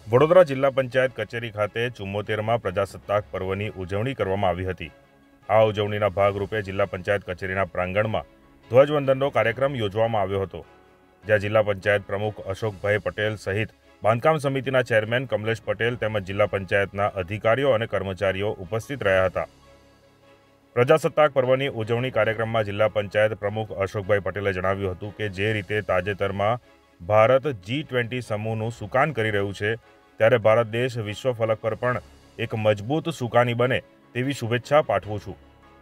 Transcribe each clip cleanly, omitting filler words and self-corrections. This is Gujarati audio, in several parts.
વડોદરા જિલ્લા પંચાયત કચેરી ખાતે 74મા પ્રજાસત્તાક પર્વની ઉજવણી કરવામાં આવી હતી। આ ઉજવણીના ભાગરૂપે જિલ્લા પંચાયત કચેરીના પ્રાંગણમાં ધ્વજવંદનનો કાર્યક્રમ યોજવામાં આવ્યો હતો, જ્યાં જિલ્લા પંચાયત પ્રમુખ અશોકભાઈ પટેલ સહિત બાંધકામ સમિતિના ચેરમેન કમલેશ પટેલ તેમજ જિલ્લા પંચાયતના અધિકારીઓ અને કર્મચારીઓ ઉપસ્થિત રહ્યા હતા। પ્રજાસત્તાક પર્વની ઉજવણી કાર્યક્રમમાં જિલ્લા પંચાયત પ્રમુખ અશોકભાઈ પટેલે જણાવ્યું હતું કે જે રીતે તાજેતરમાં ભારત G20 સમૂહનું સુકાન કરી રહ્યું છે, ત્યારે ભારત દેશ વિશ્વ ફલક પર પણ એક મજબૂત સુકાની બને તેવી શુભેચ્છા પાઠવું છું।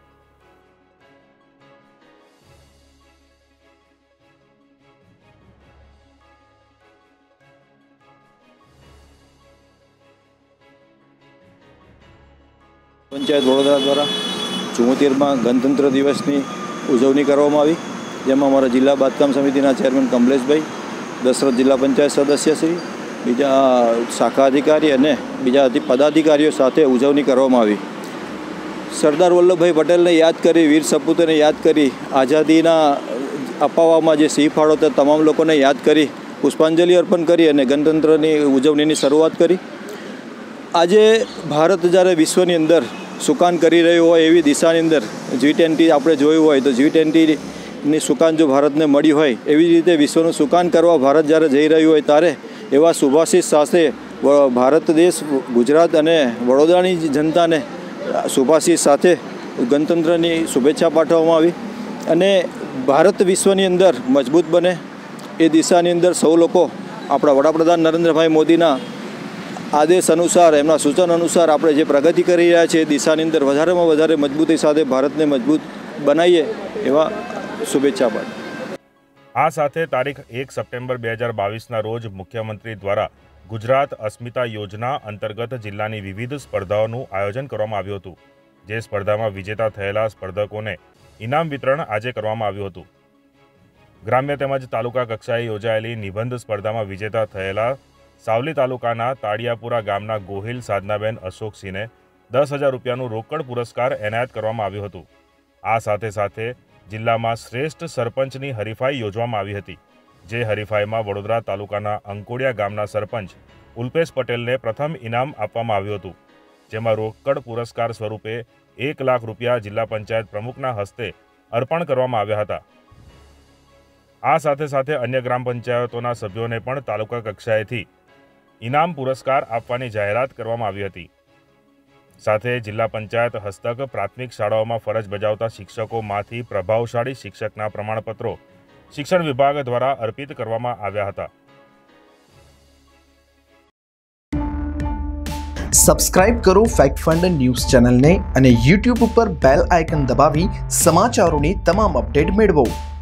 પંચાયત વડોદરા દ્વારા 74મા ગણતંત્ર દિવસની ઉજવણી કરવામાં આવી, જેમાં અમારા જિલ્લા બાંધકામ સમિતિના ચેરમેન કમલેશભાઈ, દશરથ જિલ્લા પંચાયત સદસ્યશ્રી, બીજા શાખા અધિકારી અને બીજા પદાધિકારીઓ સાથે ઉજવણી કરવામાં આવી। સરદાર વલ્લભભાઈ પટેલને યાદ કરી, વીર સપૂતોને યાદ કરી, આઝાદીના અપાવવામાં જે સિંહ ફાળો તે તમામ લોકોને યાદ કરી, પુષ્પાંજલિ અર્પણ કરી અને ગણતંત્રની ઉજવણીની શરૂઆત કરી। આજે ભારત જ્યારે વિશ્વની અંદર સુકાન કરી રહ્યું હોય એવી દિશાની અંદર G20 આપણે જોયું હોય તો G20ની સુકાન જો ભારતને મળી હોય એવી રીતે વિશ્વનું સુકાન કરવા ભારત જ્યારે જઈ રહ્યું હોય ત્યારે એવા શુભાશીષ સાથે ભારત દેશ, ગુજરાત અને વડોદરાની જનતાને શુભાશીષ સાથે ગણતંત્રની શુભેચ્છા પાઠવવામાં આવી અને ભારત વિશ્વની અંદર મજબૂત બને એ દિશાની અંદર સૌ લોકો આપણા વડાપ્રધાન નરેન્દ્રભાઈ મોદીના આદેશ અનુસાર, એમના સૂચન અનુસાર આપણે જે પ્રગતિ કરી રહ્યા છીએ એ દિશાની અંદર વધારેમાં વધારે મજબૂતી સાથે ભારતને મજબૂત બનાવીએ એવા શુભેચ્છા પાઠવું। આ સાથે તારીખ 1 સપ્ટેમ્બર 2022ના રોજ મુખ્યમંત્રી દ્વારા ગુજરાત અસ્મિતા યોજના અંતર્ગત જિલ્લાની વિવિધ સ્પર્ધાઓનું આયોજન કરવામાં આવ્યું હતું, જે સ્પર્ધામાં વિજેતા થયેલા સ્પર્ધકોને ઇનામ વિતરણ આજે કરવામાં આવ્યું હતું। ગ્રામ્ય તેમજ તાલુકા કક્ષાએ યોજાયેલી નિબંધ સ્પર્ધામાં વિજેતા થયેલા સાવલી તાલુકાના તાળિયાપુરા ગામના ગોહિલ સાધનાબેન અશોકસિંહને 10,000 રૂપિયાનું રોકડ પુરસ્કાર એનાયત કરવામાં આવ્યું હતું। આ સાથે સાથે જિલ્લામાં શ્રેષ્ઠ સરપંચની હરીફાઈ યોજવામાં આવી હતી, જે હરીફાઈમાં વડોદરા તાલુકાના અંકોડિયા ગામના સરપંચ ઉલ્પેશ પટેલને પ્રથમ ઇનામ આપવામાં આવ્યું હતું, જેમાં રોકડ પુરસ્કાર સ્વરૂપે 1 લાખ રૂપિયા જિલ્લા પંચાયત પ્રમુખના હસ્તે અર્પણ કરવામાં આવ્યા હતા। આ સાથે સાથે અન્ય ગ્રામ પંચાયતોના સભ્યોને પણ તાલુકા કક્ષાએથી ઇનામ પુરસ્કાર આપવાની જાહેરાત કરવામાં આવી હતી। સાથે જિલ્લા પંચાયત હસ્તક પ્રાથમિક શાળાઓમાં ફરજ બજાવતા શિક્ષકોમાંથી પ્રભાવશાળી શિક્ષકના પ્રમાણપત્રો શિક્ષણ વિભાગ દ્વારા અર્પિત કરવામાં આવ્યા હતા। સબસ્ક્રાઇબ કરો ફેક્ટ ફંડ ન્યૂઝ ચેનલને અને YouTube ઉપર બેલ આઇકન દબાવી સમાચારોની તમામ અપડેટ મેળવો।